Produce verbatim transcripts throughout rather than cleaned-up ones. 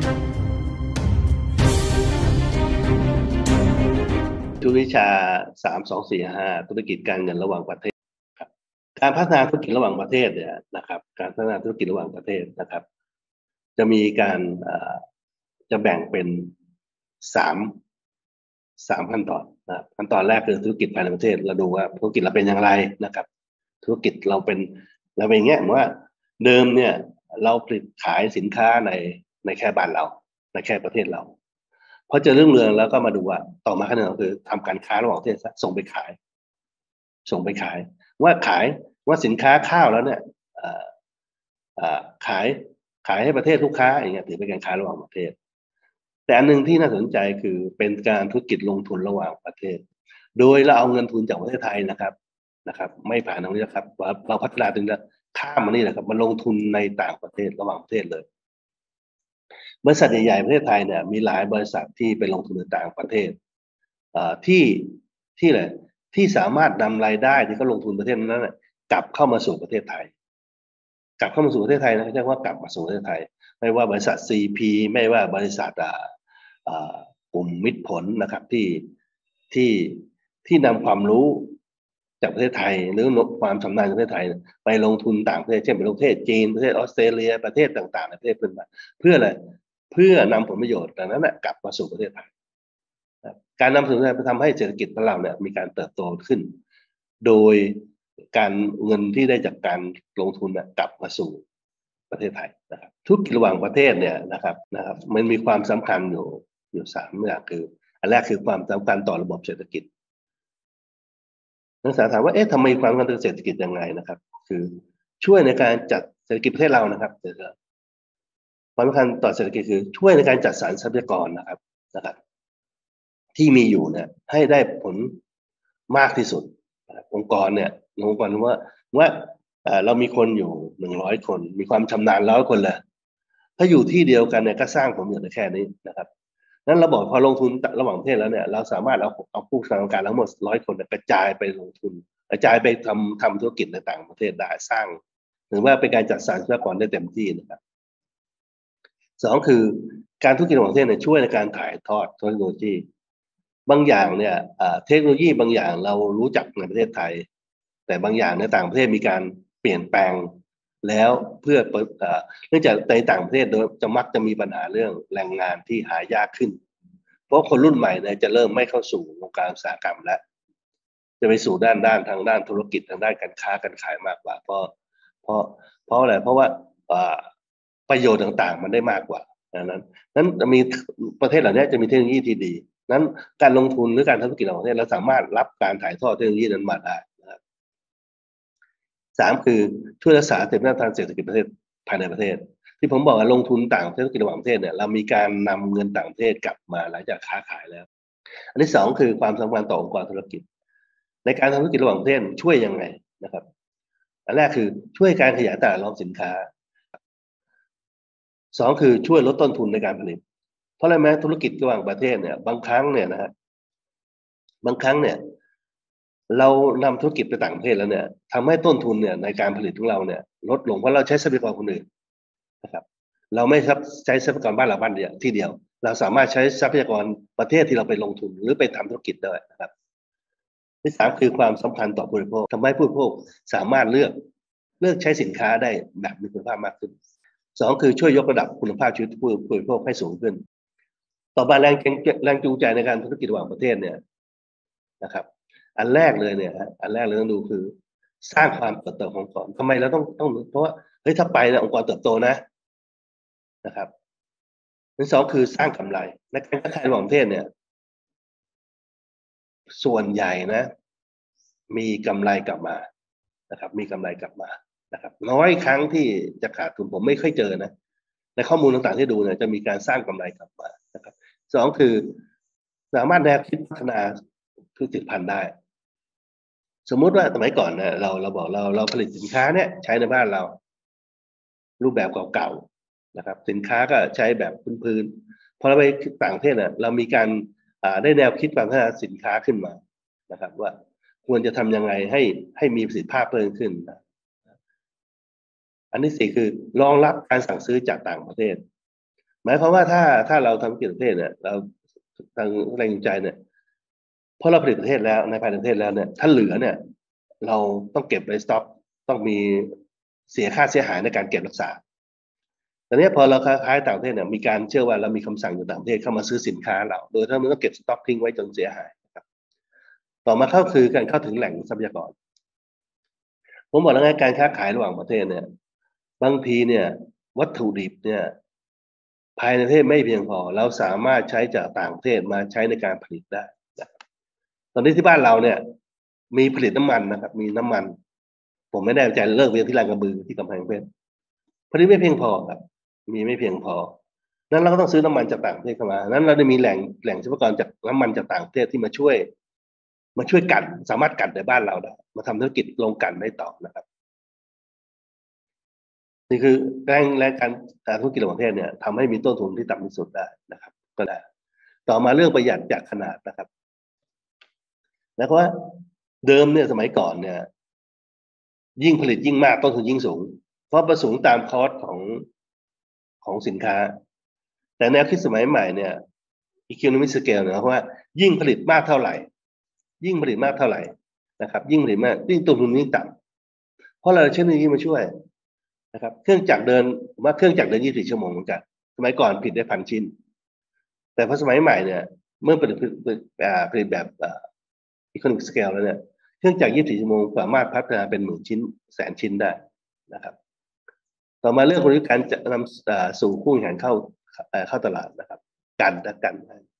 ทุกวิชาสามสองสี่ห้าธุรกิจการเงินระหว่างประเทศครับการพัฒนาธุรกิจระหว่างประเทศเนี่ยนะครับการพัฒนาธุรกิจระหว่างประเทศนะครับจะมีการจะแบ่งเป็นสามสามขั้นตอนนะขั้นตอนแรกคือธุรกิจภายในประเทศเราดูว่าธุรกิจเราเป็นอย่างไรนะครับธุรกิจเราเป็นเราเป็นอย่างเงี้ยว่าเดิมเนี่ยเราผลิตขายสินค้าในในแค่บ้านเราในแค่ประเทศเราพอเจอเรื่องเรืองแล้วก็มาดูว่าต่อมาขั้นตอนคือทำการค้าระหว่างประเทศส่งไปขายส่งไปขายว่าขายว่าสินค้าข้าวแล้วเนี่ยขายขายให้ประเทศลูกค้าอย่างเงี้ยถือเป็นการค้าระหว่างประเทศแต่อันหนึ่งที่น่าสนใจคือเป็นการธุรกิจลงทุนระหว่างประเทศโดยเราเอาเงินทุนจากประเทศไทยนะครับนะครับไม่ผ่านตรงนี้นะครับเราพัฒนาถึงจะข้ามมานี่แหละครับมาลงทุนในต่างประเทศระหว่างประเทศเลยบริษัทใหญ่ๆประเทศไทยเนี่ยมีหลายบริษัทที่ไปลงทุนในต่างประเทศที่ที่อะไรที่สามารถนำรายได้ที่เขาลงทุนประเทศนั้นกลับเข้ามาสู่ประเทศไทยกลับเข้ามาสู่ประเทศไทยนะเรียกว่ากลับมาสู่ประเทศไทยไม่ว่าบริษัท ซี พี ไม่ว่าบริษัทกลุ่มมิตรผลนะครับที่ที่ที่นำความรู้จากประเทศไทยหรือความชำนาญในประเทศไทยไปลงทุนต่างประเทศเช่นไปประเทศจีนประเทศออสเตรเลียประเทศต่างๆในประเทศเพื่อนบ้านเพื่ออะไรเพื่อนำผลประโยชน์ดังนั้นนะกลับมาสู่ประเทศไทยการนำผลประโยชน์ไปทำให้เศรษฐกิจของเราเนี่ยมีการเติบโตขึ้นโดยการเงินที่ได้จากการลงทุนกลับมาสู่ประเทศไทยนะครับธุรกิจระหว่างประเทศเนี่ยนะครับนะครับมันมีความสำคัญอยู่อยู่สามอย่างคืออันแรกคือความสำคัญต่อระบบเศรษฐกิจนักศึกษาถามว่าเอ๊ะทำไมความสำคัญต่อเศรษฐกิจยังไงนะครับคือช่วยในการจัดเศรษฐกิจประเทศเรานะครับความสำคัญต่อเศรษฐกิจคือช่วยในการจัดสรรทรัพยากรนะครับนะครับที่มีอยู่เนี่ยให้ได้ผลมากที่สุดองค์กรเนี่ยองค์กรว่าว่าเรามีคนอยู่หนึ่งร้อยคนมีความชำนาญร้อยคนเลยถ้าอยู่ที่เดียวกันเนี่ยก็สร้างผลประโยชน์ได้แค่นี้นะครับนั้นเราบอกพอลงทุนระหว่างประเทศแล้วเนี่ยเราสามารถเอาเอาผู้ประกอบการทั้งหมดร้อยคนกระจายไปลงทุนกระจายไปทำทำธุรกิจในต่างประเทศได้สร้างถือว่าเป็นการจัดสรรทรัพยากรได้เต็มที่นะครับสองคือการธุรกิจระหว่างประเทศเนี่ยช่วยในการถ่ายทอดเทคโนโลยีบางอย่างเนี่ยเทคโนโลยีบางอย่างเรารู้จักในประเทศไทยแต่บางอย่างในต่างประเทศมีการเปลี่ยนแปลงแล้วเพื่อเนื่องจากในต่างประเทศจะมักจะมีปัญหาเรื่องแรงงานที่หายากขึ้นเพราะคนรุ่นใหม่เนี่ยจะเริ่มไม่เข้าสู่วงการอุตสาหกรรมแล้วจะไปสู่ด้านด้านทางด้านธุรกิจทางด้านการค้าการขายมากกว่าเพราะเพราะเพราะอะไรเพราะว่าประโยชน์ต่างๆมันได้มากกว่านั้นนั้นจะมีประเทศเหล่านี้จะมีเทคโนโลยีที่ดีนั้นการลงทุนหรือการทำธุรกิจของประเทศเราสามารถรับการถ่ายทอดเทคโนโลยีนั้นมาได้นะครับสามคือช่วยรักษาเสถียรภาพทางเศรษฐกิจประเทศภายในประเทศที่ผมบอกว่าลงทุนต่างธุรกิจระหว่างประเทศเนี่ยเรามีการนำเงินต่างประเทศกลับมาหลังจากค้าขายแล้วอันที่สองคือความสำคัญต่อองค์กรธุรกิจในการทำธุรกิจระหว่างประเทศช่วยยังไงนะครับอันแรกคือช่วยการขยายตลาดรอบสินค้าสองคือช่วยลดต้นทุนในการผลิตเพราะอะไรไหมธุรกิจระหว่างประเทศเนี่ยบางครั้งเนี่ยนะฮะบางครั้งเนี่ยเรานำธุรกิจไปต่างประเทศแล้วเนี่ยทำให้ต้นทุนเนี่ยในการผลิตของเราเนี่ยลดลงเพราะเราใช้ทรัพยากรคนอื่นนะครับเราไม่ใช้ทรัพยากรบ้านเราบ้านเดียวที่เดียวเราสามารถใช้ทรัพยากรประเทศที่เราไปลงทุนหรือไปทำธุรกิจได้นะครับที่สามคือความสำคัญต่อผู้บริโภคทำให้ผู้บริโภคสามารถเลือกเลือกใช้สินค้าได้แบบมีคุณภาพมากขึ้นสองคือช่วยยกระดับคุณภาพชีวิตผู้บริโภคให้สูงขึ้นต่อมาแรงแรงจูงใจในการธุรกิจระหว่างประเทศเนี่ยนะครับอันแรกเลยเนี่ยอันแรกเลยต้องดูคือสร้างความเติบโตขององค์กรทำไมเราต้องต้องเพราะว่าเฮ้ยถ้าไปเนี่ยองค์กรเติบโตนะนะครับอันสองคือสร้างกำไรในการค้าขายระหว่างประเทศเนี่ยส่วนใหญ่นะมีกำไรกลับมานะครับมีกำไรกลับมานะครับน้อยครั้งที่จะขาดทุนผมไม่ค่อยเจอนะในข้อมูลต่างๆที่ดูเนี่ยจะมีการสร้างกำไรกลับมานะครับสองคือสามารถแนวคิดพัฒนาธุรกิจพันธุ์ได้สมมุติว่าสมัยก่อนเนี่ยเราเราบอกเราเราผลิตสินค้าเนี่ยใช้ในบ้านเรารูปแบบเก่าๆนะครับสินค้าก็ใช้แบบพื้นๆพอเราไปต่างประเทศเนี่ยเรามีการได้แนวคิดการพัฒนาสินค้าขึ้นมานะครับว่าควรจะทำยังไงให้ให้มีประสิทธิภาพเพิ่มขึ้นนะอันที่สี่คือรองรับการสั่งซื้อจากต่างประเทศหมายความว่าถ้าถ้าเราทำธุรกิจประเทศเนี่ยเราทางแรงจูงใจเนี่ยเพราะเราผลิตประเทศแล้วในภายในประเทศแล้วเนี่ยถ้าเหลือเนี่ยเราต้องเก็บไว้สต็อกต้องมีเสียค่าเสียหายในการเก็บรักษาแต่เนี้ยพอเราค้ายต่างประเทศเนี่ยมีการเชื่อว่าเรามีคำสั่งจากต่างประเทศเข้ามาซื้อสินค้าเราโดยถ้ามันต้องเก็บสต็อกทิ้งไว้จนเสียหายนะครับต่อมาเข้าคือการเข้าถึงแหล่งทรัพยากรผมบอกแล้วไงการค้าขายระหว่างประเทศเนี่ยบางทีเนี่ยวัตถุดิบเนี่ยภายในประเทศไม่เพียงพอเราสามารถใช้จากต่างประเทศมาใช้ในการผลิตได้นะตอนนี้ที่บ้านเราเนี่ยมีผลิตน้ำมันนะครับมีน้ำมันผมไม่แน่ใจเลิกเรียนที่ลาดกระบือที่กำแพงเพชรผลิตไม่เพียงพอครับมีไม่เพียงพอนั้นเราก็ต้องซื้อน้ำมันจากต่างประเทศเข้ามานั้นเราได้มีแหล่งแหล่งทรัพยากรจากน้ำมันจากต่างประเทศที่มาช่วยมาช่วยกันสามารถกันในบ้านเราได้มาทำธุรกิจโรงกลั่นได้ต่อนะครับนี่คือแรงแรงการธุรกิจระหว่างประเทศเนี่ยทำให้มีต้นทุนที่ต่ำที่สุดได้นะครับก็ได้ต่อมาเรื่องประหยัดจากขนาดนะครับแล้วก็เดิมเนี่ยสมัยก่อนเนี่ยยิ่งผลิตยิ่งมากต้นทุนยิ่งสูงเพราะประสูงตามคอสของของสินค้าแต่แนวคิดสมัยใหม่เนี่ย economic scale เนี่ยเพราะว่ายิ่งผลิตมากเท่าไหร่ยิ่งผลิตมากเท่าไหร่นะครับยิ่งผลิตมากยิ่งต้นทุนยิ่งต่ำเพราะเราใช้เทคโนโลยีมาช่วยนะครับเครื่องจักรเดินว่าเครื่องจักรเดินยี่สิบสี่ชั่วโมงเหมือนกันสมัยก่อนผลิตได้พันชิ้นแต่พอสมัยใหม่เนี่ยเมื่อผลิตผลิตแบบ economic scale แล้วเนี่ยเครื่องจักรยี่สิบสี่ชั่วโมงสามารถพัฒนาเป็นหมื่นชิ้นแสนชิ้นได้นะครับต่อมาเรื่องของการจะนำสู่คู่แข่งเข้าเข้าตลาดนะครับกันและกัน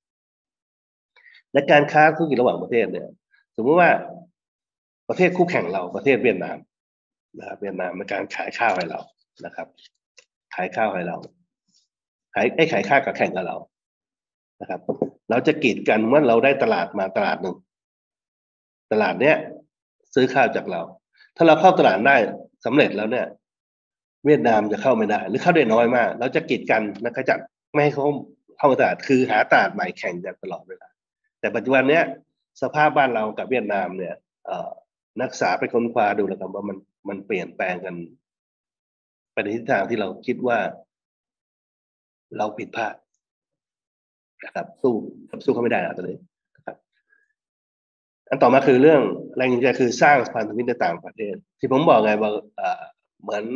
และการค้าธุรกิจระหว่างประเทศเนี่ยสมมติว่าประเทศคู่แข่งเราประเทศเวียดนามนะครับเวียดนามในการขายข้าวให้เรานะครับขายข้าวให้เราขายไอ้ขายข้าวกับแข่งกับเรานะครับเราจะกีดกันว่าเราได้ตลาดมาตลาดหนึ่งตลาดเนี้ยซื้อข้าวจากเราถ้าเราเข้าตลาดได้สำเร็จแล้วเนี่ยเวียดนามจะเข้าไม่ได้หรือเข้าได้น้อยมากเราจะกีดกันนะขจัดไม่ให้เขาเข้าตลาดคือหาตลาดใหม่แข่งกันตลอดเวลาแต่ปัจจุบันเนี้ยสภาพบ้านเรากับเวียดนามเนี่ยนักศึกษาไปค้นคว้าดูแล้วกันว่ามันมันเปลี่ยนแปลงกันไปในทิศทางที่เราคิดว่าเราผิดพลาดนะครับสู้สู้เขาไม่ได้แล้วตอนนี้นะครับอันต่อมาคือเรื่องแรงจูงใจคือสร้างพันธมิตรในต่างประเทศที่ผมบอกไงว่าเหมือน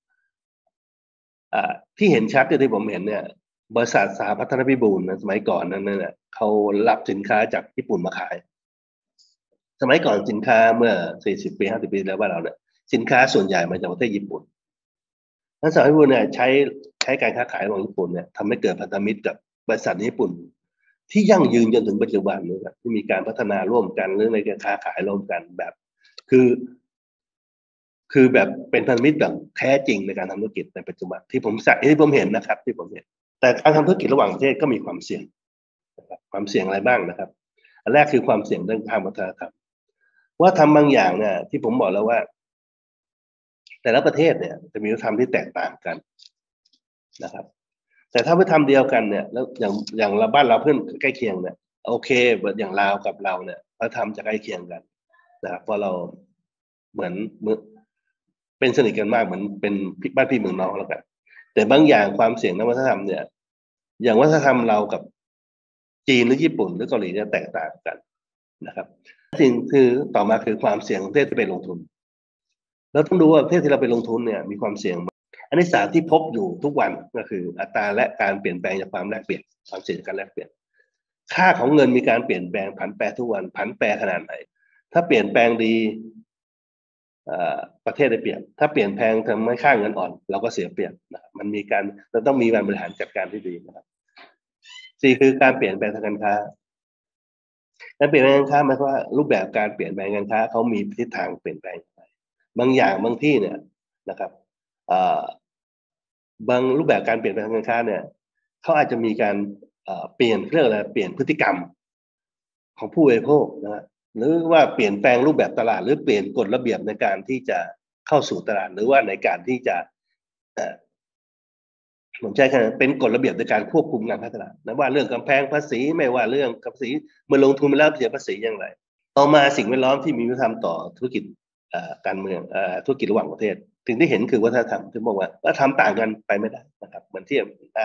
ที่เห็นชัดที่ผมเห็นเนี่ยบริษัทสหพัฒนพิบูลนะสมัยก่อนนั้นเนี่ยเขารับสินค้าจากญี่ปุ่นมาขายสมัยก่อนสินค้าเมื่อสี่สิบปีห้าสิบปีแล้วว่าเราเนี่ยสินค้าส่วนใหญ่มาจากประเทศญี่ปุ่นนั้นสหพัฒนพิบูลเนี่ยใช้ใช้การค้าขายของญี่ปุ่นเนี่ยทำให้เกิดพันธมิตรกับบริษัทญี่ปุ่นที่ยั่งยืนจนถึงปัจจุบันนี้ครับที่มีการพัฒนาร่วมกันเรื่องในการค้าขายร่วมกันแบบคือคือแบบเป็นพันธมิตรแบบแท้จริงในการทำธุรกิจในปัจจุบันที่ผมสักที่ผมเห็นนะครับที่ผมเห็นแต่การทำธุรกิจระหว่างประเทศก็มีความเสี่ยงนะครับความเสี่ยงอะไรบ้างนะครับอันแรกคือความเสี่ยงเรื่องทางวัฒนธรรมว่าทำบางอย่างเนี่ยที่ผมบอกแล้วว่าแต่ละประเทศเนี่ยจะมีวัฒนธรรมที่แตกต่างกันนะครับแต่ถ้าวัฒนธรรมเดียวกันเนี่ยแล้วอย่างอย่างเราบ้านเราเพื่อนใกล้เคียงเนี่ยโอเคอย่างลาวกับเราเนี่ยวัฒนธรรมจะใกล้เคียงกันนะครับเพราะเราเหมือนเป็นสนิทกันมากเหมือนเป็นบ้านพี่เมืองน้องแล้วกันแต่บางอย่างความเสี่ยงในวัฒนธรรมเนี่ยอย่างวัฒนธรรมเรากับจีนหรือญี่ปุ่นหรือเกาหลีจะแตกต่างกันนะครับสิ่งคือต่อมาคือความเสี่ยงของประเทศที่ไปลงทุนเราต้องดูว่าประเทศที่เราไปลงทุนเนี่ยมีความเสี่ยงอันที่สามที่พบอยู่ทุกวันก็คืออัตราและการเปลี่ยนแปลงจากความแลกเปลี่ยนความเสี่ยงการแลกเปลี่ยนค่าของเงินมีการเปลี่ยนแปลงผันแปรทุกวันผันแปรขนาดไหนถ้าเปลี่ยนแปลงดีประเทศได้เปรียบถ้าเปลี่ยนแปลงทำให้ค่าเงินอ่อนเราก็เสียเปรียบนะครับมันมีการเราต้องมีการบริหารจัดการที่ดีนะครับสี่คือการเปลี่ยนแปลงทางการค้าการเปลี่ยนแปลงการค้าหมายความว่ารูปแบบการเปลี่ยนแปลงการค้าเขามีทิศทางเปลี่ยนแปลงบางอย่างบางที่เนี่ยนะครับบางรูปแบบการเปลี่ยนแปลงทางการค้าเนี่ยเขาอาจจะมีการเปลี่ยนเรื่องอะไรเปลี่ยนพฤติกรรมของผู้บริโภคนะหรือว่าเปลี่ยนแปลงรูปแบบตลาดหรือเปลี่ยนกฎระเบียบในการที่จะเข้าสู่ตลาดหรือว่าในการที่จะผมใช้คำเป็นกฎระเบียบในการควบคุมการพัฒนานะว่าเรื่องกำแพงภาษีไม่ว่าเรื่องภาษีเมื่อลงทุนไปแล้วเสียภาษีอย่างไรต่อมาสิ่งแวดล้อมที่มีวัฒนธรรมต่อธุรกิจการเมืองธุรกิจระหว่างประเทศสิ่งที่เห็นคือวัฒนธรรมที่บอกว่าวัฒนธรรมต่างกันไปไม่ได้นะครับเหมือนที่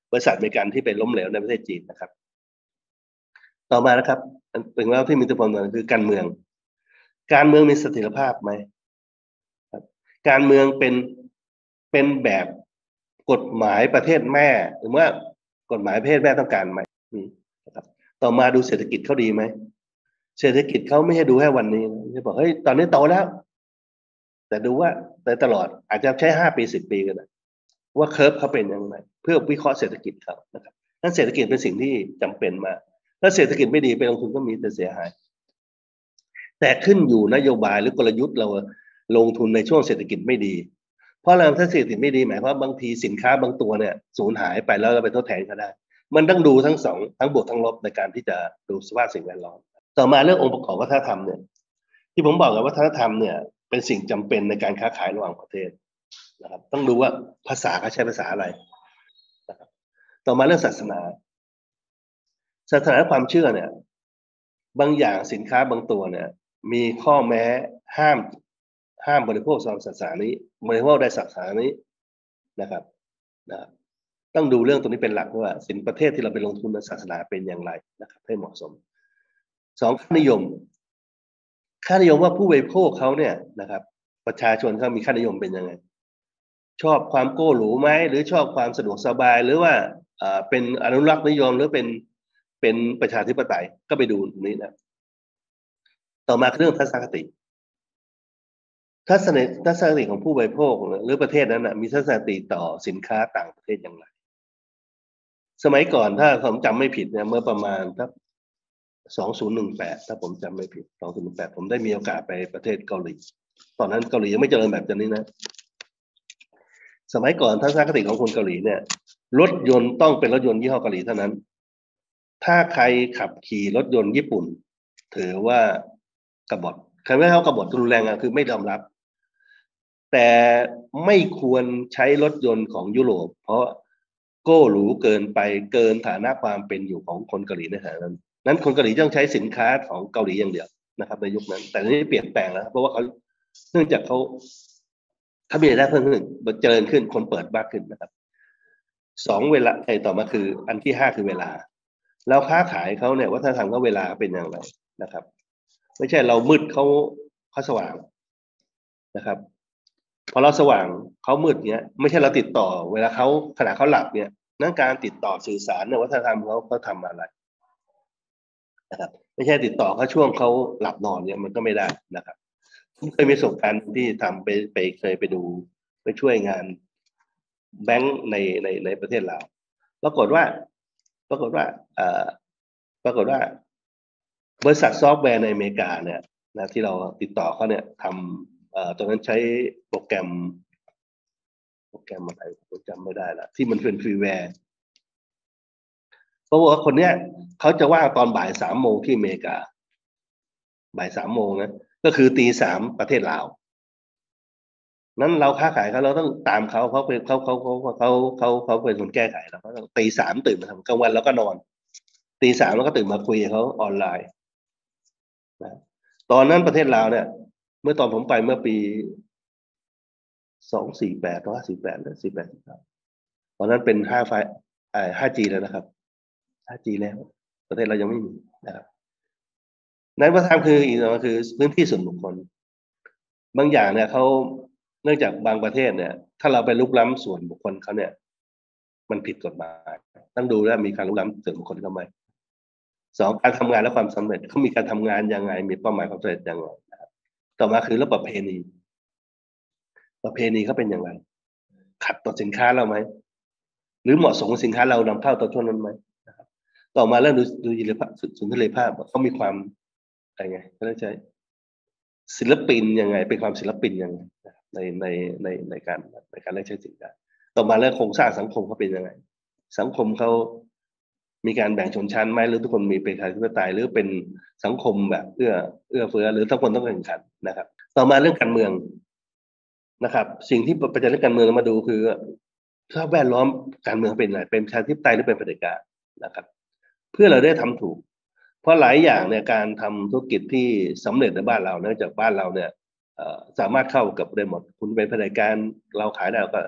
บริษัทอเมริกันที่ไปล้มเหลวในประเทศจีนนะครับต่อมานะครับเป็นว่าที่มีอิทธิพลคือการเมืองการเมืองมีเสถียรภาพไหมครับการเมืองเป็นเป็นแบบกฎหมายประเทศแม่หรือว่ากฎหมายประเทศแม่ต้องการไหมนะครับต่อมาดูเศรษฐกิจเขาดีไหมเศรษฐกิจเขาไม่ใช่ดูแค่วันนี้จะบอกเฮ้ยตอนนี้โตแล้วแต่ดูว่าแต่ตลอดอาจจะใช้ห้าปีสิบปีก็ได้ว่าเคอร์ฟเขาเป็นยังไงเพื่อวิเคราะห์เศรษฐกิจเขานะครับนั้นเศรษฐกิจเป็นสิ่งที่จำเป็นมากถ้าเศรษฐกิจไม่ดีไปลงทุนก็มีแต่เสียหายแต่ขึ้นอยู่นโยบายหรือกลยุทธ์เราลงทุนในช่วงเศรษฐกิจไม่ดีเพราะอะไรถ้าเศรษฐกิจไม่ดีหมายความว่าบางทีสินค้าบางตัวเนี่ยสูญหายไปแล้วเราไปทดแทนก็ได้มันต้องดูทั้งสองทั้งบวกทั้งลบในการที่จะดูสภาพสิ่งแวดล้อมต่อมาเรื่ององค์ประกอบวัฒนธรรมเนี่ยที่ผมบอกกับวัฒนธรรมเนี่ยเป็นสิ่งจำเป็นในการค้าขายระหว่างประเทศนะครับต้องดูว่าภาษาเขาใช้ภาษาอะไรนะครับต่อมาเรื่องศาสนาศาสนาและความเชื่อเนี่ยบางอย่างสินค้าบางตัวเนี่ยมีข้อแม้ห้ามห้ามบริโภคตามศาสนานี้บริโภคได้ศาสนานี้นะครับนะต้องดูเรื่องตรงนี้เป็นหลักว่าสินประเทศที่เราไปลงทุนในศาสนาเป็นอย่างไรนะครับให้เหมาะสมสองค่านิยมค่านิยมว่าผู้บริโภคเขาเนี่ยนะครับประชาชนเขามีค่านิยมเป็นยังไงชอบความโก้หรูไหมหรือชอบความสะดวกสบายหรือว่าเป็นอนุรักษ์นิยมหรือเป็นเป็นประชาธิปไตยก็ไปดูตรงนี้นะต่อมาเรื่องทัศนคติทัศนทัศนคติของผู้บริโภคหรือประเทศนั้นนะมีทัศนคติต่อสินค้าต่างประเทศอย่างไรสมัยก่อนถ้าผมจำไม่ผิดเนี่ยเมื่อประมาณสักสองพันสิบแปดถ้าผมจำไม่ผิดสองพันสิบแปดผมได้มีโอกาสไปประเทศเกาหลีตอนนั้นเกาหลียังไม่เจริญแบบนี้นะสมัยก่อนทัศนคติของคนเกาหลีเนี่ยรถยนต์ต้องเป็นรถยนต์ยี่ห้อเกาหลีเท่านั้นถ้าใครขับขี่รถยนต์ญี่ปุ่นถือว่ากบฏใครไม่เข้ากบฏรุนแรงอ่ะคือไม่ยอมรับแต่ไม่ควรใช้รถยนต์ของยุโรปเพราะโก้หรูเกินไปเกินฐานะความเป็นอยู่ของคนเกาหลีในขณะนั้นนั้นคนเกาหลีต้องใช้สินค้าของเกาหลีอย่างเดียวนะครับในยุคนั้นแต่นี้เปลี่ยนแปลงแล้วเพราะว่าเขาเนื่องจากเขาถ้ามีรายได้เพิ่มขึ้นเจริญขึ้นคนเปิดมากขึ้นนะครับสองเวลาไอ้ต่อมาคืออันที่ห้าคือเวลาแล้วค้าขายเขาเนี่ยวัฒนธรรมเขาเวลาเป็นอย่างไรนะครับไม่ใช่เรามืดเขาเขาสว่างนะครับพอเราสว่างเขามืดเนี้ยไม่ใช่เราติดต่อเวลาเขาขณะเขาหลับเนี่ยนั่นการติดต่อสื่อสารในวัฒนธรรมเขาเขาทำอะไรนะครับไม่ใช่ติดต่อเขาช่วงเขาหลับนอนเนี่ยมันก็ไม่ได้นะครับผมเคยมีประสบการณ์ที่ทำไปไปเคยไปดูไปช่วยงานแบงค์ในในในประเทศลาวปรากฏว่าปรากฏว่าเอ่อปรากฏว่าบริษัทซอฟต์แวร์ในอเมริกาเนี่ยนะที่เราติดต่อเขาเนี่ยทำเอ่อตอนนั้นใช้โปรแกรมโปรแกรมอะไรผมจำไม่ได้ละที่มันเป็นฟรีแวร์เพราะว่าคนเนี้ยเขาจะว่างตอนบ่ายสามโมงที่อเมริกาบ่ายสามโมงนะก็คือตีสามประเทศลาวนั้นเราค้าขายเขาเราต้องตามเขาเขาเป็นเขาเขาเขาเขาเขาเขาเป็นคนแก้ไขเราก็ต้องตีสามตื่นมาทำกลางวันแล้วก็นอนตีสามแล้วก็ตื่นมาคุยกับเขาออนไลน์นะตอนนั้นประเทศลาวเนี่ยเมื่อตอนผมไปเมื่อปีสองสี่แปดร้อยสี่แปดหรือสี่แปดตอนนั้นเป็นห้าไฟไอ้ห้าจีแล้วนะครับห้าจีแล้วประเทศเรายังไม่มีนะครับนั้นวัฒนธรรมคืออีกอย่างคือพื้นที่ส่วนบุคคลบางอย่างเนี่ยเขาเนื่องจากบางประเทศเนี่ยถ้าเราไปลุกล้ำส่วนบุคคลเขาเนี่ยมันผิดกฎหมายต้องดูว่ามีการลุกล้ำส่วนบุคคลเขาไหมสองการทำงานและความสำเร็จเขามีการทำงานยังไงมีเป้าหมายความสำเร็จยังไงนะครับต่อมาคือเรื่องประเพณีประเพณีเขาเป็นอย่างไรขัดต่อสินค้าเราไหมหรือเหมาะสมกับสินค้าเรานำเข้าต่อช่วงนั้นไหมนะครับต่อมาเรื่องดูดูยินภาพสุนทรีภาพเขามีความอะไรไงเขาเรียกใช้ศิลปินยังไงเป็นความศิลปินยังไงในในในในการในการเลือกใช้สินค้าต่อมาเรื่องโครงสร้างสังคมเขาเป็นยังไงสังคมเขามีการแบ่งชนชั้นไหมหรือทุกคนมีเป็นประชาธิปไตยหรือเป็นสังคมแบบเอื้อเอื้อเฟื้อหรือทุกคนต้องแข่งขันนะครับต่อมาเรื่องการเมืองนะครับสิ่งที่ประเด็นเรื่องการเมืองเรามาดูคือสภาพแวดล้อมการเมืองเป็นอะไรเป็นประชาธิปไตยหรือเป็นเผด็จการนะครับเพื่อเราได้ทำถูกเพราะหลายอย่างเนี่ยการทำธุรกิจที่สำเร็จในบ้านเราเนื่องจากบ้านเราเนี่ยสามารถเข้ากับได้หมดคุณเป็นเผด็จการเราขายได้ก็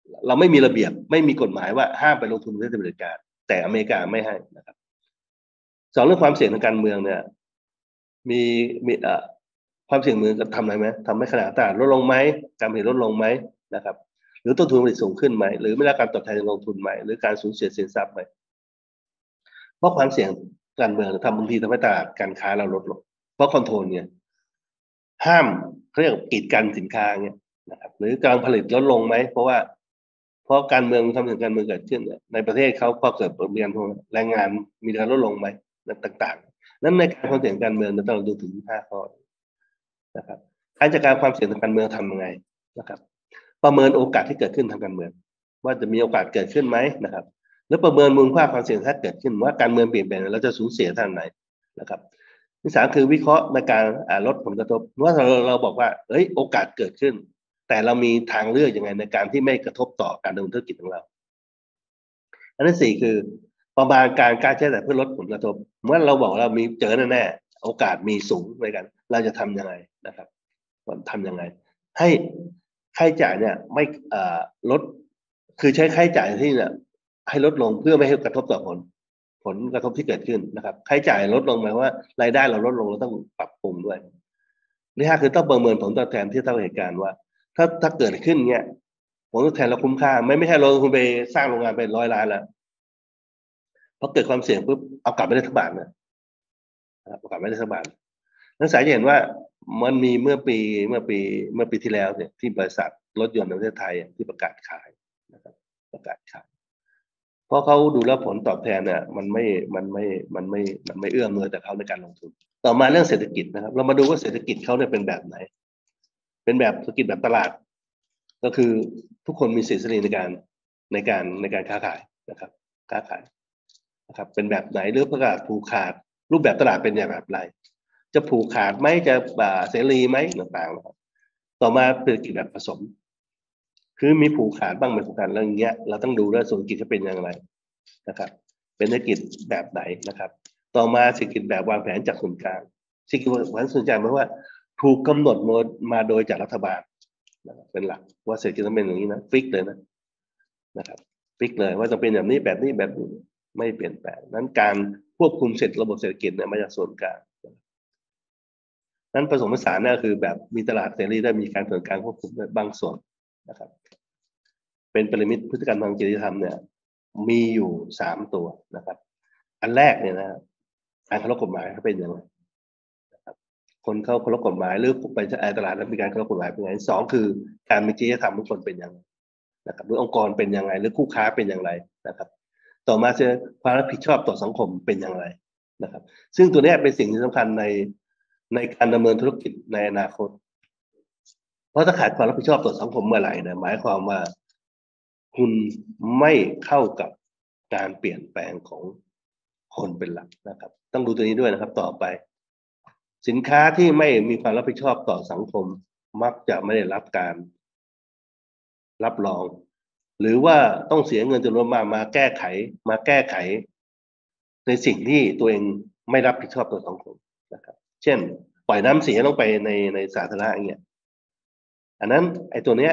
เราไม่มีระเบียบไม่มีกฎหมายว่าห้ามไปลงทุนในประเทศอเมริกาแต่อเมริกาไม่ให้นะครับสองเรื่องความเสี่ยงทางการเมืองเนี่ยมีมีเอ่อความเสี่ยงมือทำอะไรไหมทำให้ขนาดตลาดลดลงไหมการผลิตลดลงไหมนะครับหรือต้นทุนผลิตสูงขึ้นไหมหรือไม่ได้การตอบแทนลงทุนไหมหรือการสูญเสียสินทรัพย์ไหมเพราะความเสี่ยงการเมืองทำบางทีทำให้ตลาดการค้าเราลดลงเพราะคอนโทรลเนี่ยห้ามเขาเรียกกีดกันสินค้าเนี่ยนะครับหรือการผลิตลดลงไหมเพราะว่าเพราะการเมืองทำให้การเมืองเกิดขึ้นในประเทศเขาพอเกิดเปลี่ยนแรงงานมีการลดลงไหมต่างๆนั้นในการความเสี่ยงการเมืองเราต้องดูถึงห้าข้อนะครับการจัดการความเสี่ยงทางการเมืองทำยังไงนะครับประเมินโอกาสที่เกิดขึ้นทางการเมืองว่าจะมีโอกาสเกิดขึ้นไหมนะครับแล้วประเมินมูลค่าความเสี่ยงถ้าเกิดขึ้นว่าการเมืองเปลี่ยนแปลงเราจะสูญเสียท่านไหนนะครับที่สามคือวิเคราะห์ในการลดผลกระทบว่าเราเราบอกว่าเอ้ยโอกาสเกิดขึ้นแต่เรามีทางเลือกยังไงในการที่ไม่กระทบต่อการดำเนินธุรกิจของเราอันที่สี่คือประมาณการการใช้จ่ายเพื่อลดผลกระทบเมื่อเราบอกเรามีเจอแน่ๆโอกาสมีสูงในกันเราจะทำยังไงนะครับทำยังไงให้ค่าใช้จ่ายเนี่ยไม่ลดคือใช้ค่าใช้จ่ายที่เนี่ยให้ลดลงเพื่อไม่ให้กระทบต่อผลผลกระทบที่เกิดขึ้นนะครับค่าใช้จ่ายลดลงหมายว่ารายได้เราลดลงเราต้องปรับปรุงด้วยนี่ฮะคือต้องประเมินผลตอบแทนที่เท่าเหตุการณ์ว่าถ้าถ้าเกิดขึ้นเนี่ยผลตอบแทนเราคุ้มค่าไม่ไม่ใช่เราคุณไปสร้างโรงงานเป็นร้อยล้านแล้วพอเกิดความเสี่ยงปุ๊บเอากลับไม่ได้ทั้งบาทนะเอากลับไม่ได้ทั้งบาทนักศึกษาจะเห็นว่ามันมีเมื่อปีเมื่อปีเมื่อปีที่แล้วเนี่ยที่บริษัทรถยนต์ในประเทศไทยที่ประกาศขายนะครับประกาศขายเพราะเขาดูแล้วผลตอบแทนเนี่ยมันไม่มันไม่มันไม่มันไม่เอื้อมหน่วยแต่เขาในการลงทุนต่อมาเรื่องเศรษฐกิจนะครับเรามาดูว่าเศรษฐกิจเขาเนี่ยเป็นแบบไหนเป็นแบบเศรษฐกิจแบบตลาดก็คือทุกคนมีเสรีในการในการในการค้าขายนะครับค้าขายนะครับเป็นแบบไหนหรือประกาศผูกขาดรูปแบบตลาดเป็นอย่างไรจะผูกขาดไหมจะเสรีไหมต่างๆต่อมาเศรษฐกิจแบบผสมคือมีผูกขาดบ้างไม่ผูกขาดแล้วอย่างเงี้ยเราต้องดูว่าเศรษฐกิจจะเป็นอย่างไรนะครับเป็นเศรษฐกิจแบบไหนนะครับต่อมาเศรษฐกิจแบบวางแผนจากส่วนกลางเศรษฐกิจวางแผนส่วนกลางหมายว่าถูกกำหนดมาโดยจากรัฐบาลเป็นหลักว่าเศรษฐกิจต้องเป็นอย่างนี้นะฟิกเลยนะนะครับฟิกเลยว่าจะเป็นแบบนี้แบบนี้แบบนี้ไม่เปลี่ยนแปลงนั้นการควบคุมเสร็จระบบเศรษฐกิจเนี่ยมาจากส่วนกลางนั้นผสมผสานก็คือแบบมีตลาดเสรีได้มีการส่วนกลางควบคุมบางส่วนนะครับเป็นปริมิตพฤติกรรมทางจริยธรรมเนี่ยมีอยู่สามตัวนะครับอันแรกเนี่ยนะการเคารพกฎหมายเป็นยังไงนะครับคนเขาเคารพกฎหมายหรือไปตลาดแล้วมีการเคารพกฎหมายเป็นยังไงสองคือการมีจริยธรรมทุกคนเป็นยังไงนะครับหรือองค์กรเป็นยังไงหรือคู่ค้าเป็นอย่างไรนะครับต่อมาคือความรับผิดชอบต่อสังคมเป็นอย่างไรนะครับซึ่งตัวนี้เป็นสิ่งที่สำคัญในในการดำเนินธุรกิจในอนาคตเพราะถ้าขาดความรับผิดชอบต่อสังคมเมื่อไหร่เนี่ยหมายความว่าคุณไม่เข้ากับการเปลี่ยนแปลงของคนเป็นหลักนะครับต้องดูตัวนี้ด้วยนะครับต่อไปสินค้าที่ไม่มีความรับผิดชอบต่อสังคมมักจะไม่ได้รับการรับรองหรือว่าต้องเสียเงินจำนวนมากมาแก้ไขมาแก้ไขในสิ่งที่ตัวเองไม่รับผิดชอบต่อสังคมนะครับเช่นปล่อยน้ำเสียลงไปในในสาธารณะอย่างเงี้ยอันนั้นไอ้ตัวเนี้ย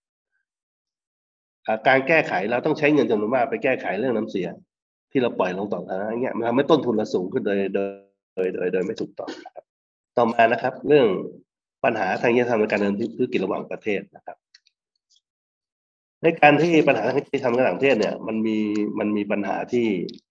การแก้ไขเราต้องใช้เงินจำนวนมากไปแก้ไขเรื่องน้ำเสียที่เราปล่อยลงต่อสาธารณะอย่างเงี้ยมันทำให้ต้นทุนเราสูงขึ้นโดยโดยโดยโดยโดยไม่ถูกต้องนะครับต่อมานะครับเรื่องปัญหาทางจริยธรรมในการดำเนินธุรกิจระหว่างประเทศนะครับในการที่ปัญหาทางจริยธรรมระหว่างประเทศเนี่ยมันมีมันมีปัญหาที่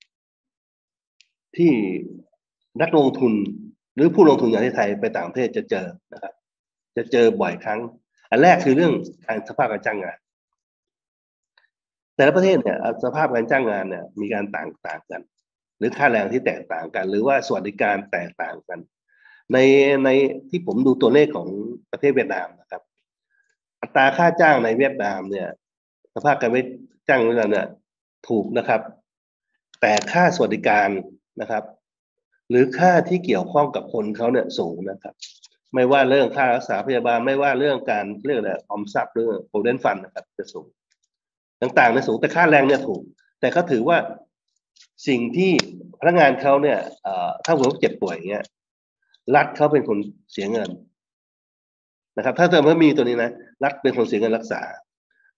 ที่นักลงทุนหรือผู้ลงทุนอย่างที่ไทยไปต่างประเทศจะเจอนะครับจะเจอบ่อยครั้งอันแรกคือเรื่องการสภาพการจ้างงานแต่ละประเทศเนี่ยสภาพการจ้างงานเนี่ยมีการต่างต่างกันหรือค่าแรงที่แตกต่างกันหรือว่าสวัสดิการแตกต่างกันในในที่ผมดูตัวเลขของประเทศเวียดนามนะครับอัตราค่าจ้างในเวียดนามเนี่ยสภาพการจ้างเนี่ยถูกนะครับแต่ค่าสวัสดิการนะครับหรือค่าที่เกี่ยวข้องกับคนเขาเนี่ยสูงนะครับไม่ว่าเรื่องค่ารักษาพยาบาลไม่ว่าเรื่องการเรื่องอะไรออมทรัพย์เรื่องโปรเดนฟันนะครับจะสูงต่างๆเนี่ยสูงแต่ค่าแรงเนี่ยถูกแต่เขาถือว่าสิ่งที่พนักงานเขาเนี่ยถ้าหัวเจ็บป่วยอย่างเงี้ยรัฐเขาเป็นคนเสียเงินนะครับถ้าเติมว่ามีตัวนี้นะรัฐเป็นคนเสียเงินรักษา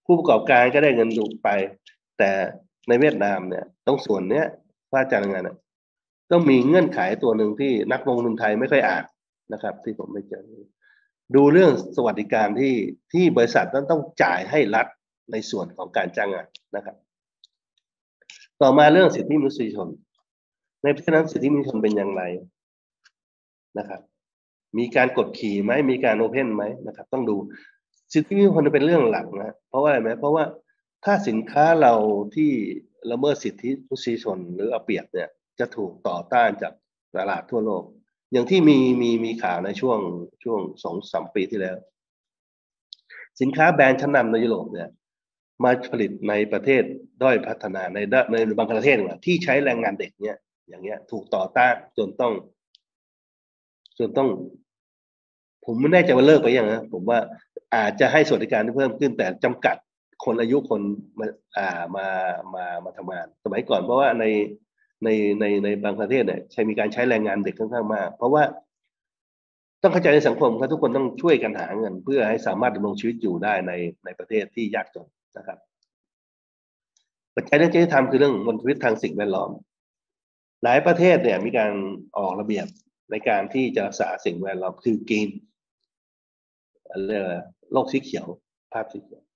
ผู้ประกอบการก็ได้เงินดูไปแต่ในเวียดนามเนี่ยตรงส่วนเนี้ยว่าจ้างงานเนี่ยต้องมีเงื่อนไขตัวหนึ่งที่นักลงทุนไทยไม่ค่อยอ่านนะครับที่ผมไม่เจอดูเรื่องสวัสดิการที่ที่บริษัทนั้นต้องจ่ายให้รัฐในส่วนของการจ้างงานนะครับต่อมาเรื่องสิทธิมนุษยชนในประเทศนั้นสิทธิมนุษยชนเป็นอย่างไรนะครับมีการกดขี่ไหมมีการโอเพนไหมนะครับต้องดูสิทธิมนุษยชนเป็นเรื่องหลักนะเพราะว่าอะไรไหมเพราะว่าถ้าสินค้าเราที่ละเมิดสิทธิมนุษยชนหรือเอาเปรียบเนี่ยจะถูกต่อต้านจากตลาดทั่วโลกอย่างที่มีมีมีข่าวในช่วงช่วงสองสามปีที่แล้วสินค้าแบรนด์ชั้นนำในยุโรปเนี่ยมาผลิตในประเทศด้อยพัฒนาในในบางประเทศเนี่ยที่ใช้แรงงานเด็กเนี่ยอย่างเงี้ยถูกต่อต้านจนต้องจนต้องผมไม่แน่ใจว่าเลิกไปยังนะผมว่าอาจจะให้สวัสดิการที่เพิ่มขึ้นแต่จำกัดคนอายุคนมาอ่ามามามาทำงานสมัยก่อนเพราะว่าในในในในบางประเทศเนี่ยใช้มีการใช้แรงงานเด็กค่อนข้างมากเพราะว่าต้องเข้าใจในสังคมครับทุกคนต้องช่วยกันหาเงินเพื่อให้สามารถดำรงชีวิตอยู่ได้ในในประเทศที่ยากจนนะครับปัจจัยเรื่องจริยธรรมคือเรื่องมลพิษทางสิ่งแวดล้อมหลายประเทศเนี่ยมีการออกระเบียบในการที่จะรักษาสิ่งแวดล้อมคือกีนเรียกโลกสีเขียวภาพสีเขียว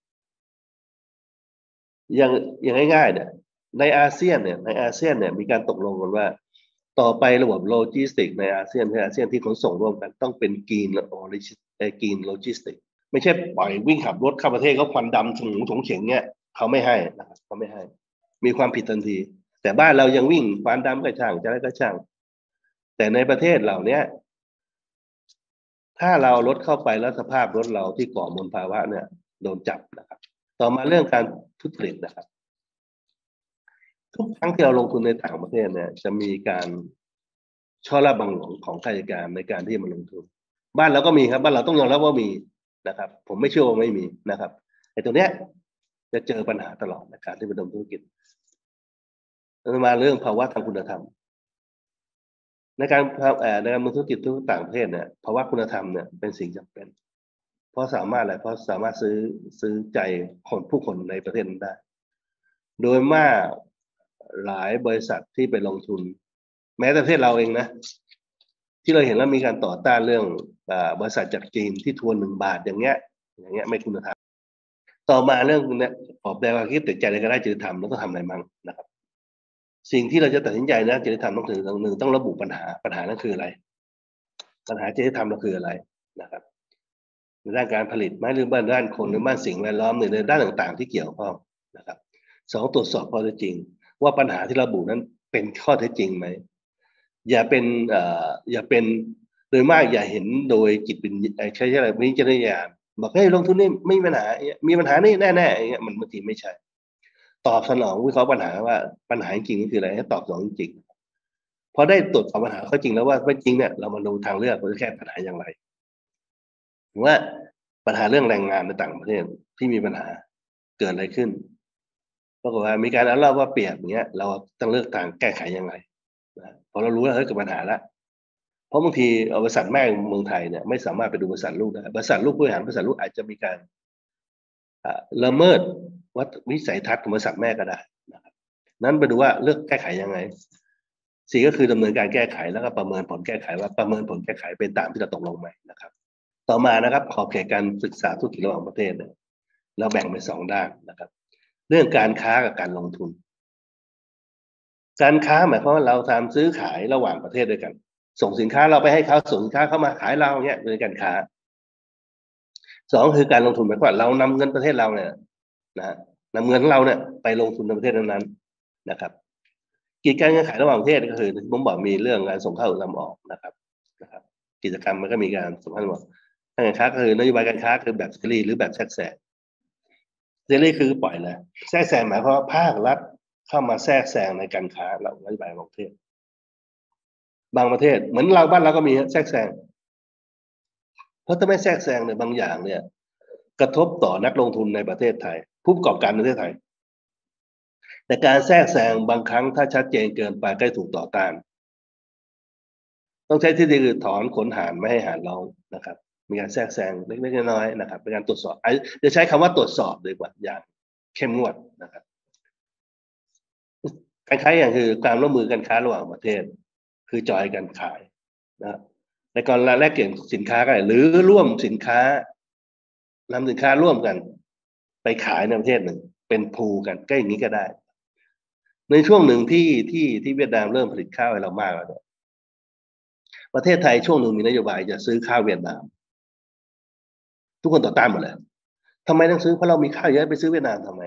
อย่างอย่างง่ายๆเนี่ยในอาเซียนเนี่ยในอาเซียนเนี่ยมีการตกลงกันว่าต่อไประบบโลจิสติกในอาเซียนในอาเซียนที่ขนส่งร่วมกันต้องเป็นกีนโลจิสกีนโลจิสติกไม่ใช่ปล่อยวิ่งขับรถเข้าประเทศเขาควันดำถงถงเข็งเนี่ยเขาไม่ให้นะครับเขาไม่ให้มีความผิดทันทีแต่บ้านเรายังวิ่งควันดำก็ช่างจะอะไรก็ช่างแต่ในประเทศเหล่านี้ถ้าเรารถเข้าไปแล้วสภาพรถเราที่ก่อมลภาวะเนี่ยโดนจับนะครับต่อมาเรื่องการทุจริตนะครับทุกครั้งที่เราลงทุนในต่างประเทศเนี่ยจะมีการช่อราบบังหลวงของข้าราชการในการที่มาลงทุนบ้านเราก็มีครับบ้านเราต้องยอมรับว่ามีนะครับผมไม่เชื่อว่าไม่มีนะครับไอ้ตัวเนี้ยจะเจอปัญหาตลอดในการที่ไปดำเนินธุรกิจมาเรื่องภาวะทางคุณธรรมในการในการดำเนินธุรกิจทุกต่างประเทศเนี่ยภาวะคุณธรรมเนี่ยเป็นสิ่งจำเป็นเพราะสามารถอะไรเพราะสามารถซื้อซื้อใจคนผู้คนในประเทศนั้นได้โดยมากหลายบริษัทที่ไปลงทุนแม้แต่ประเทศเราเองนะที่เราเห็นแล้วมีการต่อต้านเรื่องบริษัทจากจีนที่ทวนหนึ่งบาทอย่างเงี้ยอย่างเงี้ยไม่คุณธรรมต่อมาเรื่องเนี้ยออกแบบความคิดติดใจอะไรก็ได้จริยธรรมแล้วต้องทำอะไรมั่งนะครับสิ่งที่เราจะตัดสินใจนะจริยธรรมต้องถึงหนึ่งต้องระบุปัญหาปัญหานั้นคืออะไรปัญหาจริยธรรมเราคืออะไรนะครับในด้านการผลิตไหมหรือบ้านด้านคนหรือบ้านสิ่งแวดล้อมในด้านต่างๆที่เกี่ยวข้องนะครับสองตรวจสอบข้อเท็จจริงว่าปัญหาที่ระบุนั้นเป็นข้อเท็จจริงไหมอย่าเป็นเอ่ออย่าเป็นโดยมากอย่าเห็นโดยจิตเป็นใช้อะไรวิจารณญาณบอกให้ลงทุนนี่ไม่มีปัญหามีปัญหานี่แน่ๆอย่างเงี้ยมันบางทีไม่ใช่ตอบสนองวิเคราะห์ปัญหาว่าปัญหาจริงๆคืออะไรให้ตอบสนองจริงพอได้ตรวจสอบปัญหาเขาจริงแล้วว่าไม่จริงเนี่ยเรามาดูทางเลือกว่าจะแก้ปัญหาอย่างไรว่าปัญหาเรื่องแรงงานในต่างประเทศที่มีปัญหาเกิดอะไรขึ้นปรากฏว่ามีการเอาเล่าว่าเปรียบอย่างเงี้ยเราต้องเลือกทางแก้ไขยังไงนะพอเรารู้แล้วเฮ้ยเกิดปัญหาแล้วเพราะบางทีบริษัทแม่เมืองไทยเนี่ยไม่สามารถไปดูบริษัทลูกได้บริษัทลูกผู้บริหารบริษัทลูกอาจจะมีการละเมิดวัฒนวิสัยทัศน์ของบริษัทแม่ก็ได้นะครับนั้นไปดูว่าเลือกแก้ไขยังไงสี่ก็คือดำเนินการแก้ไขแล้วก็ประเมินผลแก้ไขว่าประเมินผลแก้ไขเป็นตามที่เราตกลงไหมนะครับต่อมานะครับขอบเขตการศึกษาธุรกิจระหว่างประเทศเนี่ยเราแบ่งเป็นสองด้านนะครับเรื่องการค้ากับการลงทุนการค้าหมายความว่าเราทำซื้อขายระหว่างประเทศด้วยกันส่งสินค้าเราไปให้เขาส่งสินค้าเข้ามาขายเราเนี่ยเป็นการค้าสองคือการลงทุนหมายความว่าเรานำเงินประเทศเราเนี่ยนะนำเงินของเราเนี่ยไปลงทุนในประเทศนั้นๆนะครับกิจการการขายระหว่างประเทศก็คือผมบอกมีเรื่องการส่งเข้าส่งออกนะครับนะครับกิจกรรมมันก็มีการส่งเข้าส่งออกการค้าก็คือนโยบายการค้าคือแบบเสรีหรือแบบแทรกแซงเสรีคือปล่อยเลยแทรกแซงหมายความว่าภาครัฐเข้ามาแทรกแซงในการค้าเรานโยบายของประเทศบางประเทศเหมือนเราบ้านเราก็มีแทรกแซงเพราะถ้าไม่แทรกแซงเนี่ยบางอย่างเนี่ยกระทบต่อนักลงทุนในประเทศไทยผู้ประกอบการในประเทศไทยแต่การแทรกแซงบางครั้งถ้าชัดเจนเกินไปก็ถูกต่อต้านต้องใช้ที่ดีคือถอนขนหานไม่ให้หานร้องนะครับมีการแทรกแซงเล็กๆน้อยๆนะครับเป็นการตรวจสอบจะใช้คำว่าตรวจสอบดีกว่าอย่างเข้มงวดนะครับคล้ายๆอย่างคือการร่วมมือกันค้าระหว่างประเทศคือจอยกันขายนะในการแลกเปลี่ยนสินค้ากันหรือร่วมสินค้านำสินค้าร่วมกันไปขายในประเทศหนึ่งเป็นพูลกันก็อย่างนี้ก็ได้ในช่วงหนึ่งที่ที่ที่เวียดนามเริ่มผลิตข้าวให้เรามากแล้วเนี่ยประเทศไทยช่วงหนึ่งมีนโยบายจะซื้อข้าวเวียดนามทุกคนต่อต้านหมดเลยทำไมต้องซื้อเพราะเรามีข้าวเยอะไปซื้อเวียดนามทำไม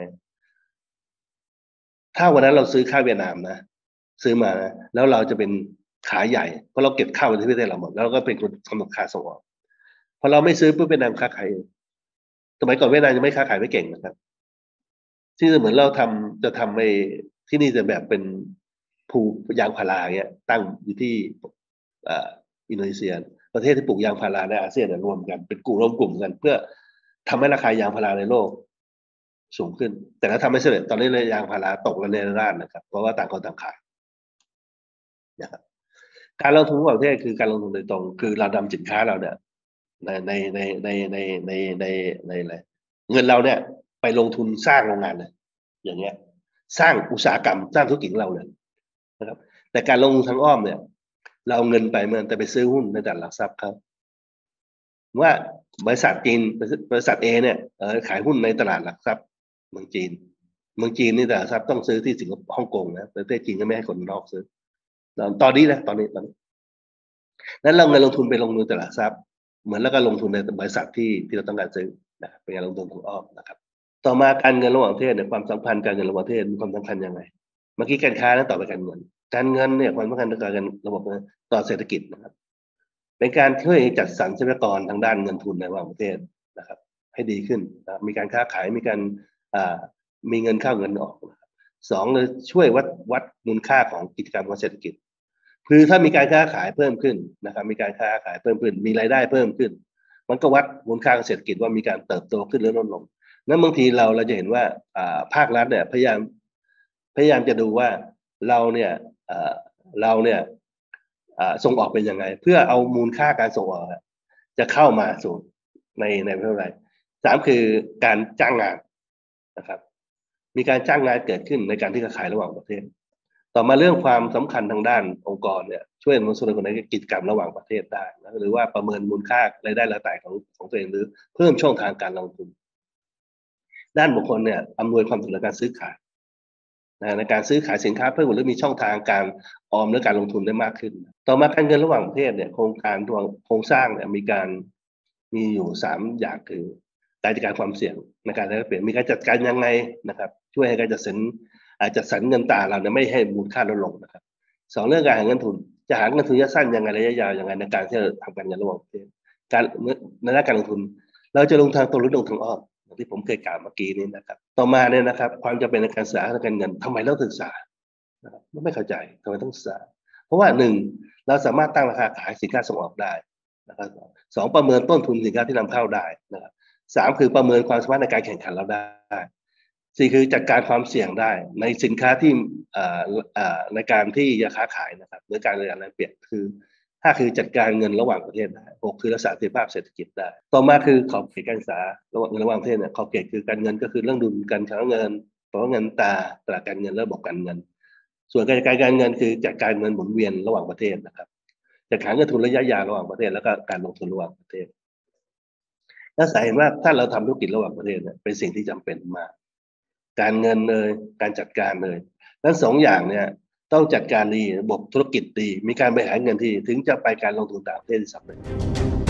ถ้าวันนั้นเราซื้อข้าวเวียดนามนะซื้อมานะแล้วเราจะเป็นขายใหญ่เพราะเราเก็บข้าวไว้ที่ประเทศเราหมดแล้วเราก็เป็นคนกำหนดค่าส่งออกพอเราไม่ซื้อปุ๊บเวียดนามค้าขายสมัยก่อนเวียดนามยังไม่ค้าขายไม่เก่งนะครับที่เหมือนเราทำจะทำไปที่นี่จะแบบเป็นภูยางพาราเงี้ยตั้งอยู่ที่อินโดนีเซียประเทศที่ปลูกยางพาราในอาเซียนรวมกันเป็นกลุ่มรวมกลุ่มกันเพื่อทำให้ราคายางพาราในโลกสูงขึ้นแต่ถ้าทำไม่สำเร็จตอนนี้เลยยางพาราตกระเนระนาดนะครับเพราะว่าต่างคนต่างขายนะครับการลงทุนของประเทศคือการลงทุนโดยตรงคือเรานำสินค้าเราเนี่ยในในในในในในในในอะไรเงินเราเนี่ยไปลงทุนสร้างโรงงานเลยอย่างเงี้ยสร้างอุตสาหกรรมสร้างธุรกิจของเราเลยนะครับแต่การลงทุนทางอ้อมเนี่ยเราเอาเงินไปเมื่อแต่ไปซื้อหุ้นในตลาดหลักทรัพย์ครับว่าบริษัทจีนบริษัทเอเนี่ยขายหุ้นในตลาดหลักทรัพย์เมืองจีนเมืองจีนนี่ตลาดหลักทรัพย์ต้องซื้อที่สิงคโปร์ฮ่องกงนะประเทศจีนก็ไม่ให้คนนอกซื้อตอนนี้นะตอนนี้ตอนนี้นั้นเราเงินลงทุนไปลงทุนตลาดหลักทรัพย์เหมือนแล้วก็ลงทุนในบริษัทที่ที่เราต้องการซื้อนะเป็นการลงทุนทางอ้อมนะครับต่อมาการเงินระหว่างประเทศเนี่ยความสัมพันธ์การเงินระหว่างประเทศมีความสำคัญยังไงเมื่อกี้การค้าแล้วต่อไปการเงินการเงินเนี่ยความสำคัญต่อการระบบต่อเศรษฐกิจนะครับเป็นการช่วยจัดสรรทรัพยากรทางด้านเงินทุนในระหว่างประเทศนะครับให้ดีขึ้นนะมีการค้าขายมีการมีเงินเข้าเงินออกสองเลยช่วยวัดวัดมูลค่าของกิจกรรมของเศรษฐกิจคือถ้ามีการค้าขายเพิ่มขึ้นนะครับมีการค้าขายเพิ่มขึ้นมีรายได้เพิ่มขึ้นมันก็วัดมูลค่าของเศรษฐกิจว่ามีการเติบโตขึ้นหรือลดลงนั้นบางทีเราเราจะเห็นว่าภาครัฐเนี่ยพยายามพยายามจะดูว่าเราเนี่ยเราเนี่ยส่งออกเป็นยังไงเพื่อเอามูลค่าการส่งออกจะเข้ามาสู่ในในเท่าไหร่สามคือการจ้างงานนะครับมีการจ้างงานเกิดขึ้นในการที่จะขายระหว่างประเทศต่อมาเรื่องความสำคัญทางด้านองค์กรเนี่ยช่วยมันส่วนในกิจกรรมระหว่างประเทศได้นะหรือว่าประเมินมูลค่ารายได้รายจ่ายของของตัวเองหรือเพิ่มช่องทางการลงทุนด้านบุคคลเนี่ยอำนวยความสะดวกในการซื้อขายในการซื้อขายสินค้าเพิ่มหรือมีช่องทางการออมหรือการลงทุนได้มากขึ้นต่อมาการเงินระหว่างประเทศเนี่ยโครงการตัวโครงสร้างเนี่ยมีการมีอยู่สามอย่างคือการจัดการความเสี่ยงในการแลกเปลี่ยนมีการจัดการยังไงนะครับช่วยให้การจัดสรรอาจจะจัดสรรเงินตราเราเนี่ยไม่ให้มูลค่าลดลงนะครับสองเรื่องการหาเงินทุนจะหาเงินทุนระยะสั้นยังไงระยะยาวยังไงในการที่จะทำการเงินระหว่างประเทศการในด้านการลงทุนเราจะลงทางตรงหรือลงทางอ้อมที่ผมเคยกล่าวเมื่อกี้นี้นะครับต่อมาเนี่ยนะครับความจำเป็นในการศึกษาทางการเงินทำไมต้องศึกษาไม่เข้าใจทำไมต้องศึกษาเพราะว่าหนึ่งเราสามารถตั้งราคาขายสินค้าส่งออกได้นะครับสองประเมินต้นทุนสินค้าที่นำเข้าได้นะครับสามคือประเมินความสามารถในการแข่งขันเราได้สี่คือจัดการความเสี่ยงได้ในสินค้าที่ในการที่จะค้าขายนะครับหรือการเรียนเปลี่ยนคือห้าคือจัดการเงินระหว่างประเทศได้หกคือรักษาเสถียรภาพเศรษฐกิจได้ต่อมาคือขอบเขตการศึกษาระหว่างเงินระหว่างประเทศเนี่ยขอบเขตคือการเงินก็คือเรื่องดุลการใช้เงินเพราะเงินตราตลาดการเงินและระบบการเงินส่วนการจัดการการเงินคือจัดการเงินหมุนเวียนระหว่างประเทศนะครับจัดการเงินทุนระยะยาวระหว่างประเทศแล้วก็การลงทุนระหว่างประเทศและสาเหตุว่าถ้าเราทำธุรกิจระหว่างประเทศเนี่ยเป็นสิ่งที่จำเป็นมากการเงินเลยการจัดการเลยทั้งสองอย่างเนี่ยต้องจัดการดีระบบธุรกิจดีมีการบริหารเงินที่ถึงจะไปการลงทุนต่างประเทศสำเร็จ